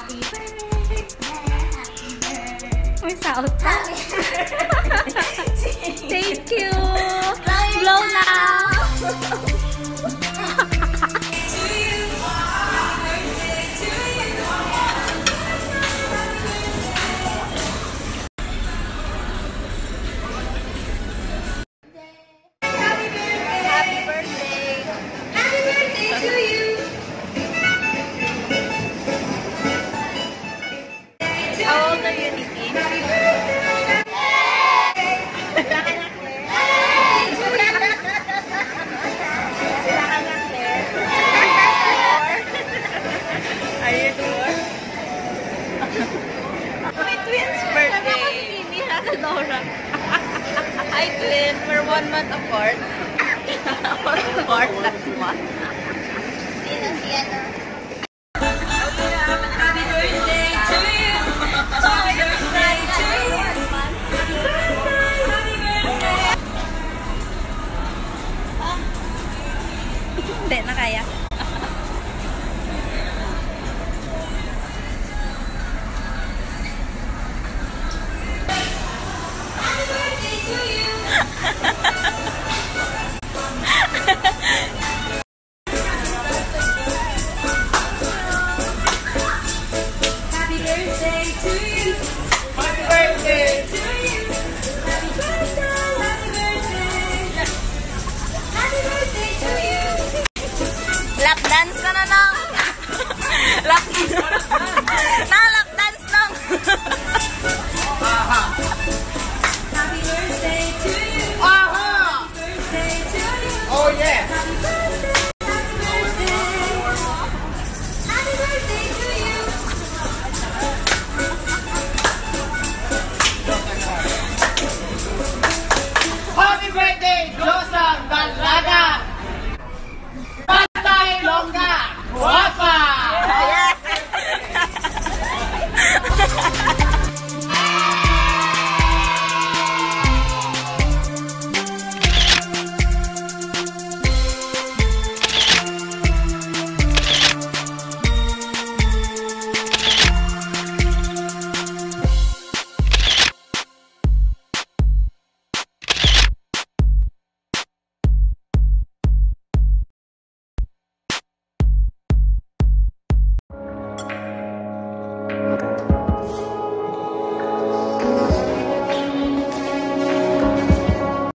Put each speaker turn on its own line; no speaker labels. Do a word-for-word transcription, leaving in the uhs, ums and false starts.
Happy birthday, happy birthday.
May saot pa. Thank you. Blow now.
Hi, twin. We're one month apart. One apart last month.
Sino siya?
Happy birthday to you. Happy birthday to you. Happy birthday.
Hindi na kaya.
Happy birthday to you. Happy birthday to